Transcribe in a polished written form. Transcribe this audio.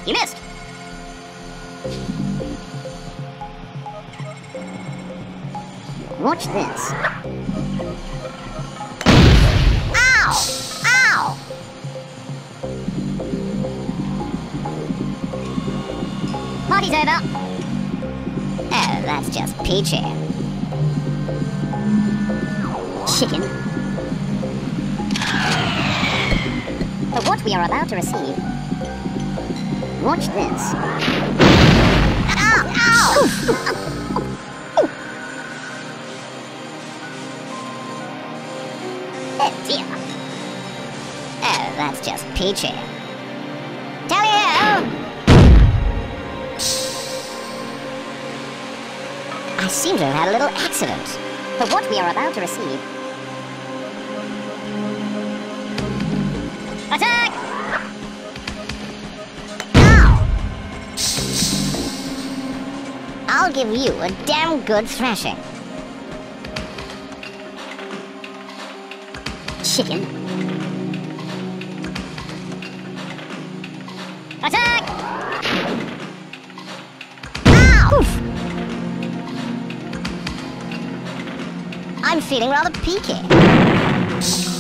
You missed. Watch this. Ow! Ow! Party's over. Oh, that's just peachy. Chicken. For what we are about to receive, watch this. Ow! Ow! Oh dear. Oh, that's just peachy. Tally-ho! I seem to have had a little accident. For what we are about to receive. Attack! Ow! I'll give you a damn good thrashing. Chicken. Attack! Ow! Oof. I'm feeling rather peaky.